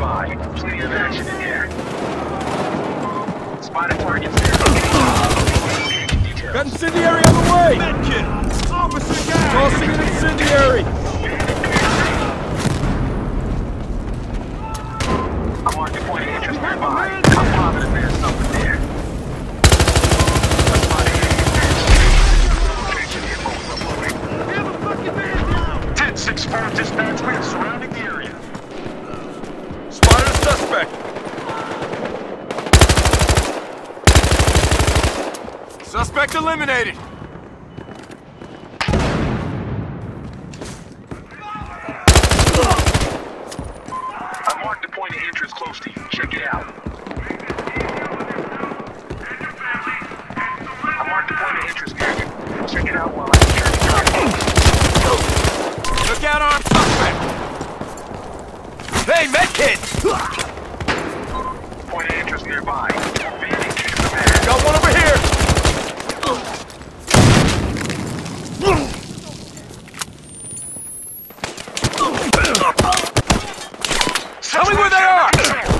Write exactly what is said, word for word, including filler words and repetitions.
nearby. Plenty of action in there. Spotted targets there. Got incendiary on the way! Medkit! Officer down! Tossing an incendiary! I'm on your point of interest nearby. I'm positive there's something there. ten six four dispatch, we are surrounding the area. Spotted a suspect! Suspect eliminated! I marked the point of interest close to you. Check it out. I marked the point of interest near you. Check it out while I secure the target. Look out, armed suspect! Hey, medkit! Point of interest nearby. Bandit kicks the man. Got one over here! Tell me where they are!